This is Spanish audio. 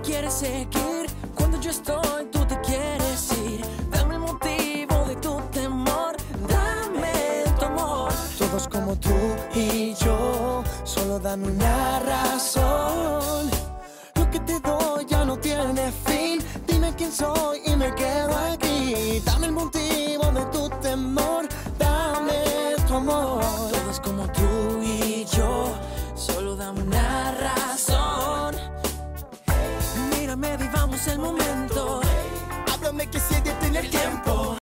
quieres seguir. Cuando yo estoy, tú te quieres ir. Dame el motivo de tu temor, dame tu amor. Todos como tú y yo, solo dame una razón. Lo que te doy ya no tiene fin. Dime quién soy y me quedo aquí. Dame el motivo de tu temor, dame tu amor. Todos como tú y yo, solo dame una razón. Mírame, vivamos el momento. Háblame que sé de tener tiempo.